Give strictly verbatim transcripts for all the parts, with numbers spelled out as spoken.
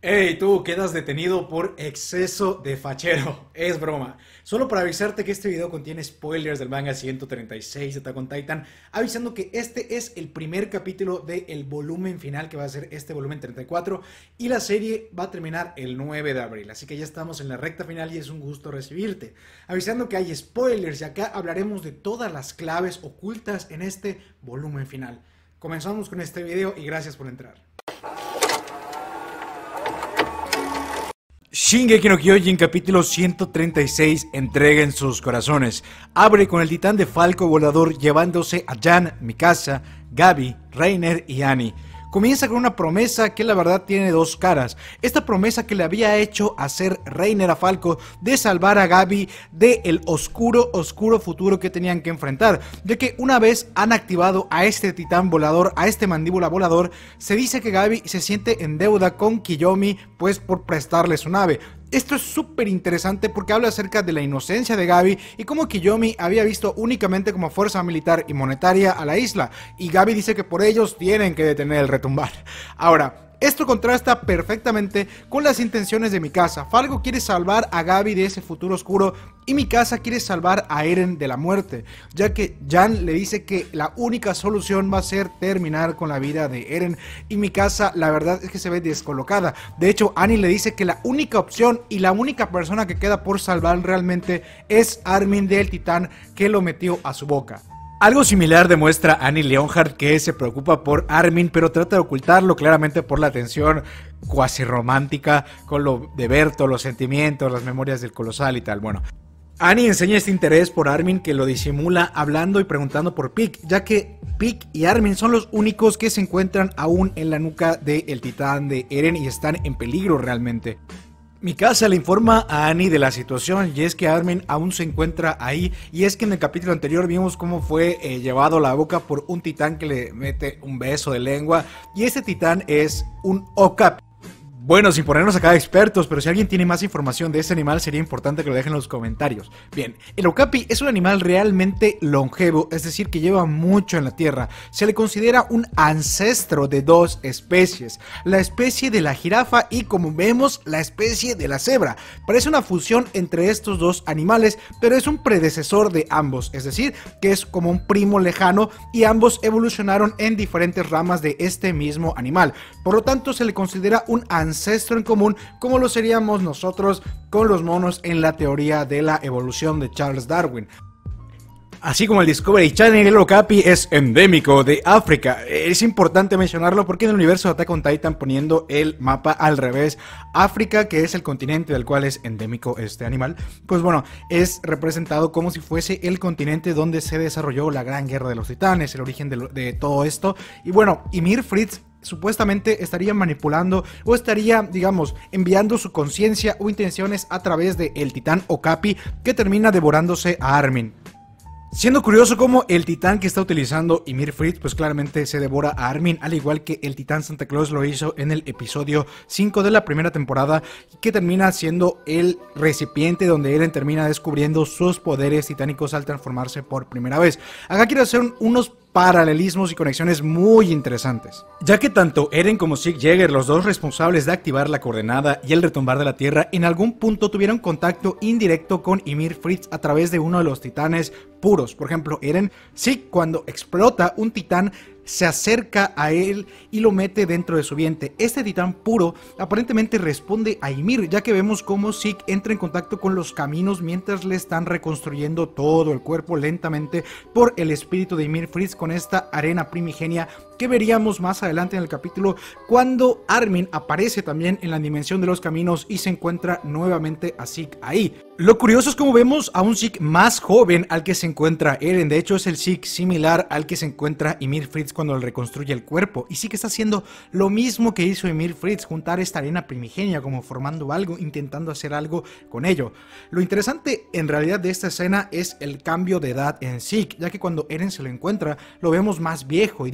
Hey, tú quedas detenido por exceso de fachero. Es broma. Solo para avisarte que este video contiene spoilers del manga ciento treinta y seis de Attack on Titan, avisando que este es el primer capítulo del volumen final, que va a ser este volumen treinta y cuatro, y la serie va a terminar el nueve de abril, así que ya estamos en la recta final y es un gusto recibirte. Avisando que hay spoilers y acá hablaremos de todas las claves ocultas en este volumen final. Comenzamos con este video y gracias por entrar. Shingeki no Kyojin capítulo ciento treinta y seis, entreguen sus corazones. Abre con el titán de Falco volador llevándose a Jan, Mikasa, Gabi, Reiner y Annie. Comienza con una promesa que la verdad tiene dos caras. Esta promesa que le había hecho hacer Reiner a Falco de salvar a Gabi del oscuro, oscuro futuro que tenían que enfrentar, ya que una vez han activado a este titán volador, a este mandíbula volador, se dice que Gabi se siente en deuda con Kiyomi pues por prestarle su nave. Esto es súper interesante porque habla acerca de la inocencia de Gabi y cómo Kiyomi había visto únicamente como fuerza militar y monetaria a la isla, y Gabi dice que por ellos tienen que detener el retumbar. Ahora, esto contrasta perfectamente con las intenciones de Mikasa. Falco quiere salvar a Gabi de ese futuro oscuro y Mikasa quiere salvar a Eren de la muerte, ya que Jan le dice que la única solución va a ser terminar con la vida de Eren, y Mikasa la verdad es que se ve descolocada. De hecho, Annie le dice que la única opción y la única persona que queda por salvar realmente es Armin del Titán, que lo metió a su boca. Algo similar demuestra Annie Leonhardt, que se preocupa por Armin, pero trata de ocultarlo claramente por la tensión cuasi romántica con lo de Berto, los sentimientos, las memorias del colosal y tal. Bueno, Annie enseña este interés por Armin, que lo disimula hablando y preguntando por Pieck, ya que Pieck y Armin son los únicos que se encuentran aún en la nuca del titán de Eren y están en peligro realmente. Mikasa le informa a Annie de la situación, y es que Armin aún se encuentra ahí, y es que en el capítulo anterior vimos cómo fue eh, llevado a la boca por un titán que le mete un beso de lengua, y este titán es un Okapi. Bueno, sin ponernos acá expertos, pero si alguien tiene más información de este animal sería importante que lo dejen en los comentarios. Bien, el Okapi es un animal realmente longevo, es decir, que lleva mucho en la tierra. Se le considera un ancestro de dos especies, la especie de la jirafa y, como vemos, la especie de la cebra. Parece una fusión entre estos dos animales, pero es un predecesor de ambos, es decir, que es como un primo lejano, y ambos evolucionaron en diferentes ramas de este mismo animal. Por lo tanto, se le considera un ancestro ancestro en común, como lo seríamos nosotros con los monos en la teoría de la evolución de Charles Darwin. Así como el Discovery Channel, el Okapi es endémico de África. Es importante mencionarlo porque en el universo de Attack on Titan, poniendo el mapa al revés, África, que es el continente del cual es endémico este animal, pues bueno, es representado como si fuese el continente donde se desarrolló la Gran Guerra de los Titanes, el origen de, lo, de todo esto. Y bueno, Ymir Fritz supuestamente estaría manipulando o estaría, digamos, enviando su conciencia o intenciones a través del titán Okapi, que termina devorándose a Armin. Siendo curioso cómo el titán que está utilizando Ymir Fritz pues claramente se devora a Armin, al igual que el titán Santa Claus lo hizo en el episodio cinco de la primera temporada, que termina siendo el recipiente donde Eren termina descubriendo sus poderes titánicos al transformarse por primera vez. Acá quiero hacer un, unos paralelismos y conexiones muy interesantes, ya que tanto Eren como Zeke Yeager, los dos responsables de activar la coordenada y el retumbar de la tierra, en algún punto tuvieron contacto indirecto con Ymir Fritz a través de uno de los titanes puros. Por ejemplo, Eren, Zeke, cuando explota un titán, se acerca a él y lo mete dentro de su vientre. Este titán puro aparentemente responde a Ymir, ya que vemos cómo Zeke entra en contacto con los caminos mientras le están reconstruyendo todo el cuerpo lentamente por el espíritu de Ymir Fritz, con esta arena primigenia que veríamos más adelante en el capítulo, cuando Armin aparece también en la dimensión de los caminos y se encuentra nuevamente a Zeke ahí. Lo curioso es como vemos a un Zeke más joven al que se encuentra Eren. De hecho, es el Zeke similar al que se encuentra Ymir Fritz cuando le reconstruye el cuerpo, y sí que está haciendo lo mismo que hizo Ymir Fritz, juntar esta arena primigenia como formando algo, intentando hacer algo con ello. Lo interesante en realidad de esta escena es el cambio de edad en Zeke, ya que cuando Eren se lo encuentra lo vemos más viejo y dice que ha pasado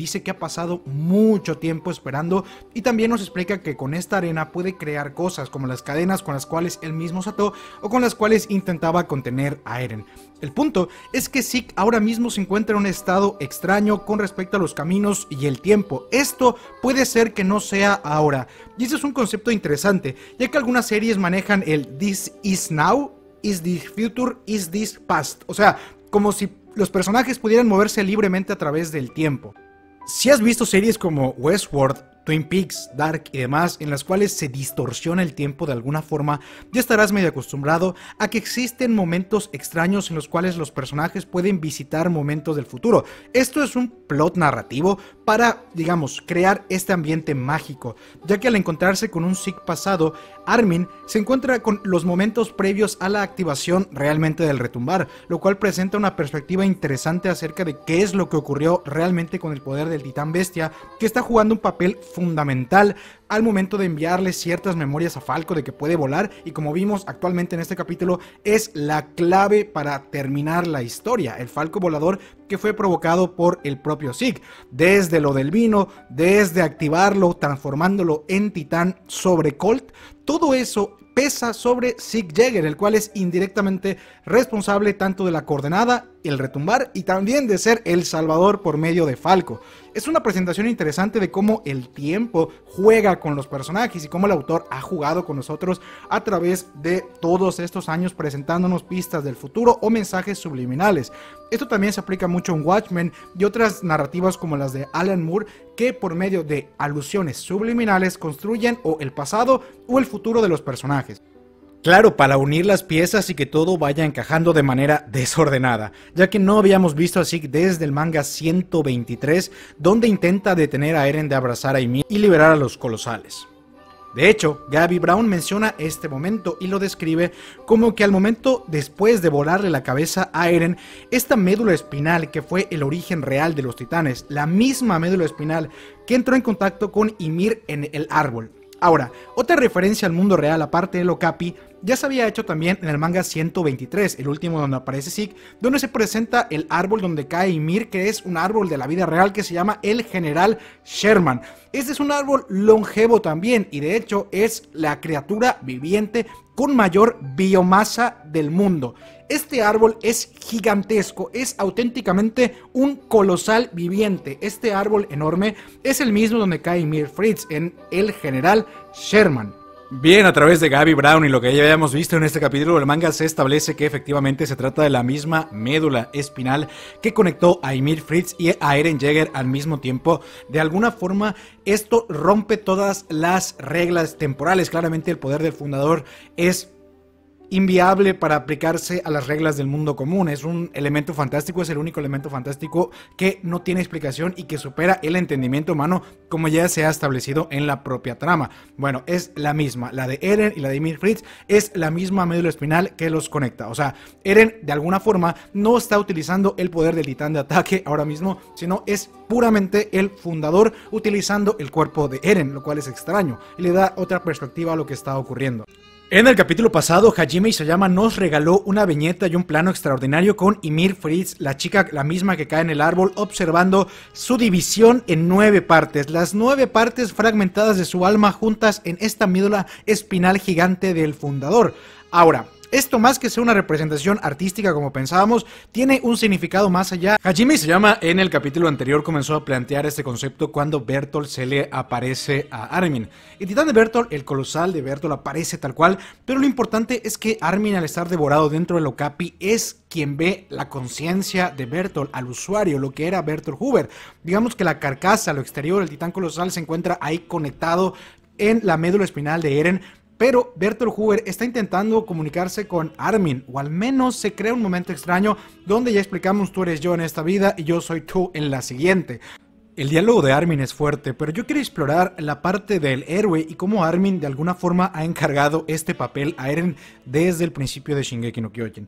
pasado mucho tiempo esperando, y también nos explica que con esta arena puede crear cosas como las cadenas con las cuales él mismo se ató o con las cuales intentaba contener a Eren. El punto es que Zeke ahora mismo se encuentra en un estado extraño con respecto a los caminos y el tiempo. Esto puede ser que no sea ahora, y ese es un concepto interesante, ya que algunas series manejan el "this is now", "is this future", "is this past", o sea, como si los personajes pudieran moverse libremente a través del tiempo. Si has visto series como Westworld, Twin Peaks, Dark y demás, en las cuales se distorsiona el tiempo de alguna forma, ya estarás medio acostumbrado a que existen momentos extraños en los cuales los personajes pueden visitar momentos del futuro. Esto es un plot narrativo para, digamos, crear este ambiente mágico, ya que al encontrarse con un Zeke pasado, Armin se encuentra con los momentos previos a la activación realmente del retumbar, lo cual presenta una perspectiva interesante acerca de qué es lo que ocurrió realmente con el poder del Titán Bestia, que está jugando un papel fundamental al momento de enviarle ciertas memorias a Falco de que puede volar, y como vimos actualmente en este capítulo es la clave para terminar la historia, el Falco volador que fue provocado por el propio Zeke, desde lo del vino, desde activarlo, transformándolo en titán sobre Colt, todo eso pesa sobre Zeke Yeager, el cual es indirectamente responsable tanto de la coordenada, el retumbar y también de ser el salvador por medio de Falco. Es una presentación interesante de cómo el tiempo juega con los personajes y cómo el autor ha jugado con nosotros a través de todos estos años presentándonos pistas del futuro o mensajes subliminales. Esto también se aplica mucho en Watchmen y otras narrativas como las de Alan Moore, que por medio de alusiones subliminales construyen o el pasado o el futuro de los personajes. Claro, para unir las piezas y que todo vaya encajando de manera desordenada, ya que no habíamos visto a Zeke desde el manga ciento veintitrés, donde intenta detener a Eren de abrazar a Ymir y liberar a los colosales. De hecho, Gaby Brown menciona este momento y lo describe como que al momento después de volarle la cabeza a Eren, esta médula espinal que fue el origen real de los titanes, la misma médula espinal que entró en contacto con Ymir en el árbol. Ahora, otra referencia al mundo real aparte del Okapi ya se había hecho también en el manga ciento veintitrés, el último donde aparece Zeke, donde se presenta el árbol donde cae Ymir, que es un árbol de la vida real que se llama el General Sherman. Este es un árbol longevo también y de hecho es la criatura viviente con mayor biomasa del mundo. Este árbol es gigantesco, es auténticamente un colosal viviente. Este árbol enorme es el mismo donde cae Ymir Fritz en el General Sherman. Bien, a través de Gaby Brown y lo que ya habíamos visto en este capítulo del manga, se establece que efectivamente se trata de la misma médula espinal que conectó a Ymir Fritz y a Eren Yeager al mismo tiempo. De alguna forma, esto rompe todas las reglas temporales. Claramente el poder del fundador es inviable para aplicarse a las reglas del mundo común. Es un elemento fantástico, es el único elemento fantástico que no tiene explicación y que supera el entendimiento humano, como ya se ha establecido en la propia trama. Bueno, es la misma, la de Eren y la de Ymir Fritz es la misma médula espinal que los conecta. O sea, Eren de alguna forma no está utilizando el poder del titán de ataque ahora mismo, sino es puramente el fundador utilizando el cuerpo de Eren, lo cual es extraño y le da otra perspectiva a lo que está ocurriendo. En el capítulo pasado, Hajime Isayama nos regaló una viñeta y un plano extraordinario con Ymir Fritz, la chica, la misma que cae en el árbol, observando su división en nueve partes, las nueve partes fragmentadas de su alma juntas en esta médula espinal gigante del fundador. Ahora, esto, más que ser una representación artística como pensábamos, tiene un significado más allá. Hajime Isayama en el capítulo anterior comenzó a plantear este concepto cuando Bertolt se le aparece a Armin. El titán de Bertolt, el colosal de Bertolt, aparece tal cual, pero lo importante es que Armin, al estar devorado dentro del Okapi, es quien ve la conciencia de Bertolt al usuario, lo que era Bertolt Hoover. Digamos que la carcasa, lo exterior del titán colosal se encuentra ahí conectado en la médula espinal de Eren, pero Bertolt Hoover está intentando comunicarse con Armin, o al menos se crea un momento extraño donde ya explicamos: tú eres yo en esta vida y yo soy tú en la siguiente. El diálogo de Armin es fuerte, pero yo quiero explorar la parte del héroe y cómo Armin de alguna forma ha encargado este papel a Eren desde el principio de Shingeki no Kyojin.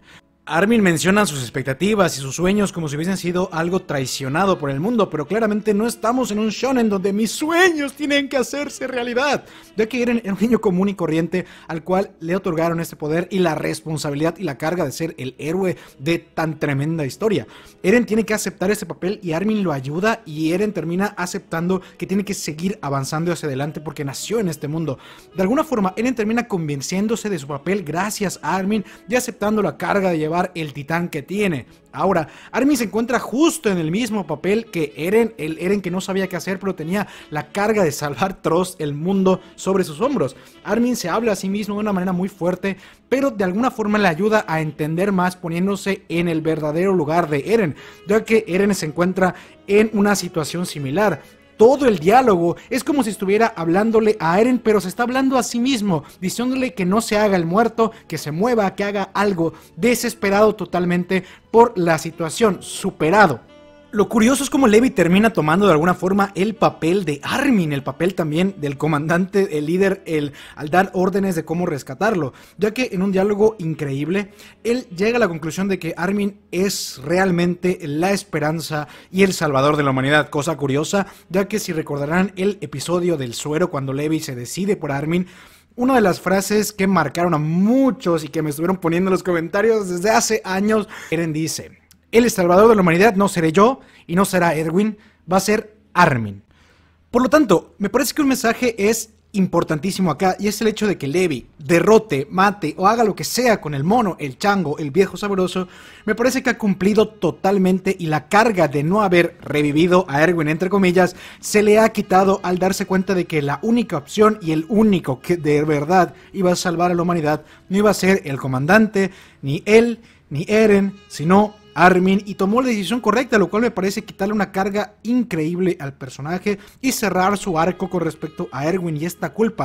Armin menciona sus expectativas y sus sueños como si hubiesen sido algo traicionado por el mundo, pero claramente no estamos en un shonen donde mis sueños tienen que hacerse realidad, ya que Eren era un niño común y corriente al cual le otorgaron este poder y la responsabilidad y la carga de ser el héroe de tan tremenda historia. Eren tiene que aceptar ese papel y Armin lo ayuda, y Eren termina aceptando que tiene que seguir avanzando hacia adelante porque nació en este mundo. De alguna forma, Eren termina convenciéndose de su papel gracias a Armin y aceptando la carga de llevar el titán que tiene. Ahora, Armin se encuentra justo en el mismo papel que Eren, el Eren que no sabía qué hacer, pero tenía la carga de salvar Trost, el mundo, sobre sus hombros. Armin se habla a sí mismo de una manera muy fuerte, pero de alguna forma le ayuda a entender más poniéndose en el verdadero lugar de Eren, ya que Eren se encuentra en una situación similar. Todo el diálogo es como si estuviera hablándole a Eren, pero se está hablando a sí mismo, diciéndole que no se haga el muerto, que se mueva, que haga algo, desesperado totalmente por la situación, superado. Lo curioso es cómo Levi termina tomando de alguna forma el papel de Armin, el papel también del comandante, el líder, el, al dar órdenes de cómo rescatarlo, ya que en un diálogo increíble, él llega a la conclusión de que Armin es realmente la esperanza y el salvador de la humanidad, cosa curiosa, ya que si recordarán el episodio del suero cuando Levi se decide por Armin, una de las frases que marcaron a muchos y que me estuvieron poniendo en los comentarios desde hace años, Eren dice: el salvador de la humanidad no seré yo y no será Edwin, va a ser Armin. Por lo tanto, me parece que un mensaje es importantísimo acá, y es el hecho de que Levi derrote, mate o haga lo que sea con el mono, el chango, el viejo sabroso. Me parece que ha cumplido totalmente, y la carga de no haber revivido a Erwin, entre comillas, se le ha quitado al darse cuenta de que la única opción y el único que de verdad iba a salvar a la humanidad no iba a ser el comandante, ni él, ni Eren, sino Armin, y tomó la decisión correcta, lo cual me parece quitarle una carga increíble al personaje y cerrar su arco con respecto a Erwin y esta culpa.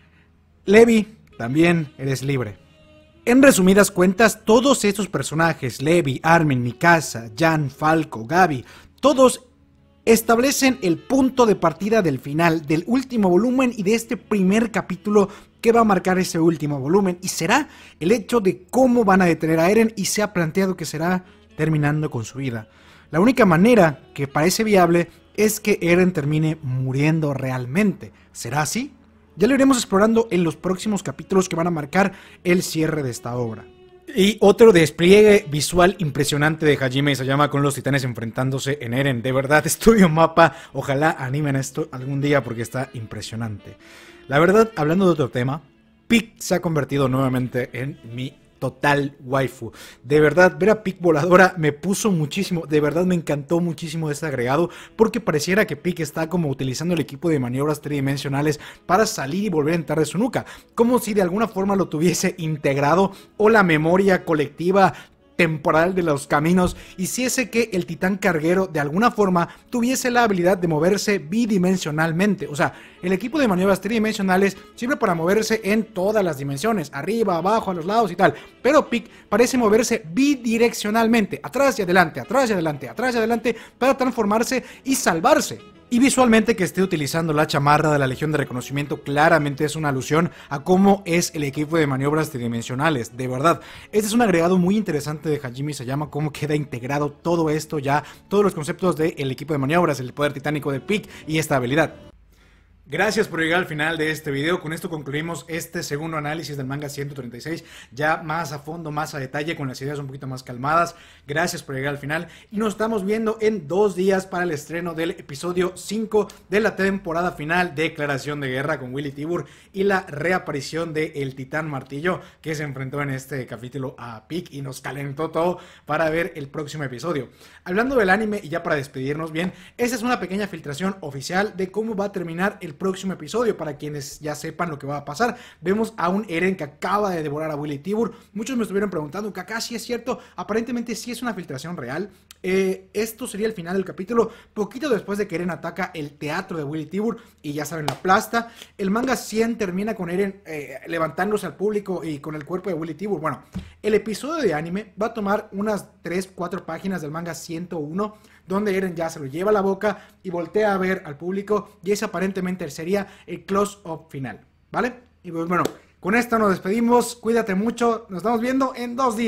Levi, también eres libre. En resumidas cuentas, todos estos personajes, Levi, Armin, Mikasa, Jan, Falco, Gabi, todos establecen el punto de partida del final, del último volumen y de este primer capítulo que va a marcar ese último volumen, y será el hecho de cómo van a detener a Eren, y se ha planteado que será terminando con su vida. La única manera que parece viable es que Eren termine muriendo realmente. ¿Será así? Ya lo iremos explorando en los próximos capítulos que van a marcar el cierre de esta obra. Y otro despliegue visual impresionante de Hajime Isayama con los titanes enfrentándose en Eren. De verdad, Estudio Mappa, ojalá animen esto algún día porque está impresionante. La verdad, hablando de otro tema, Pieck se ha convertido nuevamente en mi total waifu. De verdad, ver a Pieck voladora me puso muchísimo, de verdad me encantó muchísimo este agregado, porque pareciera que Pieck está como utilizando el equipo de maniobras tridimensionales para salir y volver a entrar de su nuca, como si de alguna forma lo tuviese integrado, o la memoria colectiva temporal de los caminos hiciese que el titán carguero de alguna forma tuviese la habilidad de moverse bidimensionalmente. O sea, el equipo de maniobras tridimensionales sirve para moverse en todas las dimensiones, arriba, abajo, a los lados y tal, pero Pieck parece moverse bidireccionalmente, atrás y adelante, atrás y adelante, atrás y adelante, para transformarse y salvarse. Y visualmente que esté utilizando la chamarra de la Legión de Reconocimiento claramente es una alusión a cómo es el equipo de maniobras tridimensionales, de verdad. Este es un agregado muy interesante de Hajime Isayama, cómo queda integrado todo esto ya, todos los conceptos del equipo de maniobras, el poder titánico de Pieck y esta habilidad. Gracias por llegar al final de este video. Con esto concluimos este segundo análisis del manga ciento treinta y seis, ya más a fondo, más a detalle, con las ideas un poquito más calmadas. Gracias por llegar al final y nos estamos viendo en dos días para el estreno del episodio cinco de la temporada final, Declaración de Guerra, con Willy Tibur y la reaparición de el Titán Martillo, que se enfrentó en este capítulo a Pieck y nos calentó todo para ver el próximo episodio. Hablando del anime, y ya para despedirnos bien, esta es una pequeña filtración oficial de cómo va a terminar el próximo episodio, para quienes ya sepan lo que va a pasar. Vemos a un Eren que acaba de devorar a Willy Tibur. Muchos me estuvieron preguntando, ¿Kaká si es cierto? Aparentemente sí es una filtración real. Eh, esto sería el final del capítulo, poquito después de que Eren ataca el teatro de Willy Tibur y ya saben, la aplasta. El manga cien termina con Eren eh, levantándose al público y con el cuerpo de Willy Tibur. Bueno, el episodio de anime va a tomar unas tres cuatro páginas del manga ciento uno, donde Eren ya se lo lleva a la boca y voltea a ver al público, y ese aparentemente sería el close-up final, ¿vale? Y pues bueno, con esto nos despedimos, cuídate mucho, nos estamos viendo en dos días.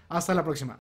Hasta la próxima.